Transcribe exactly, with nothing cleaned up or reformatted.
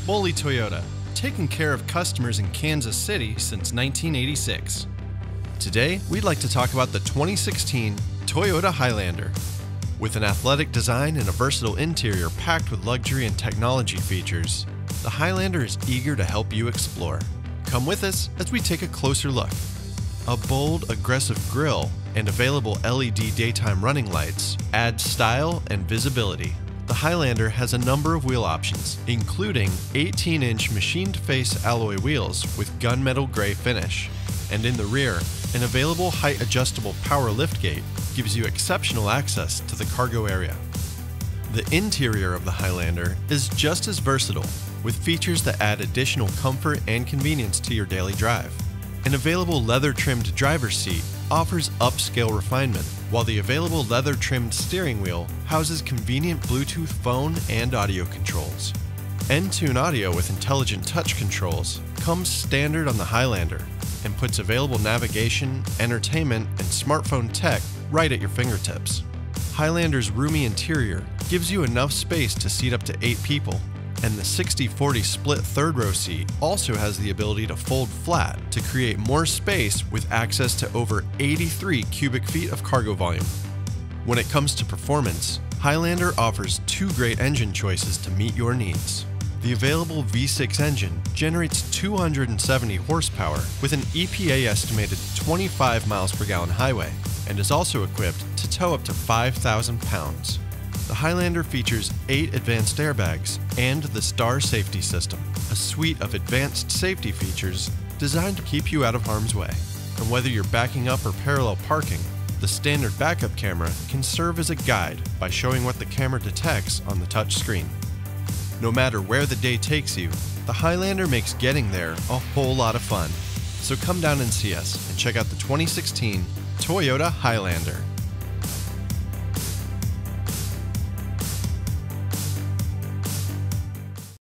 Boley Toyota, taking care of customers in Kansas City since nineteen eighty-six. Today, we'd like to talk about the twenty sixteen Toyota Highlander. With an athletic design and a versatile interior packed with luxury and technology features, the Highlander is eager to help you explore. Come with us as we take a closer look. A bold, aggressive grille and available L E D daytime running lights add style and visibility. The Highlander has a number of wheel options, including eighteen inch machined face alloy wheels with gunmetal gray finish. And in the rear, an available height adjustable power liftgate gives you exceptional access to the cargo area. The interior of the Highlander is just as versatile, with features that add additional comfort and convenience to your daily drive. An available leather-trimmed driver's seat offers upscale refinement, while the available leather-trimmed steering wheel houses convenient Bluetooth phone and audio controls. Entune audio with intelligent touch controls comes standard on the Highlander and puts available navigation, entertainment, and smartphone tech right at your fingertips. Highlander's roomy interior gives you enough space to seat up to eight people, and the sixty forty split third row seat also has the ability to fold flat to create more space with access to over eighty-three cubic feet of cargo volume. When it comes to performance, Highlander offers two great engine choices to meet your needs. The available V six engine generates two hundred seventy horsepower with an E P A estimated twenty-five miles per gallon highway and is also equipped to tow up to five thousand pounds. The Highlander features eight advanced airbags and the Star Safety System, a suite of advanced safety features designed to keep you out of harm's way. And whether you're backing up or parallel parking, the standard backup camera can serve as a guide by showing what the camera detects on the touch screen. No matter where the day takes you, the Highlander makes getting there a whole lot of fun. So come down and see us and check out the twenty sixteen Toyota Highlander.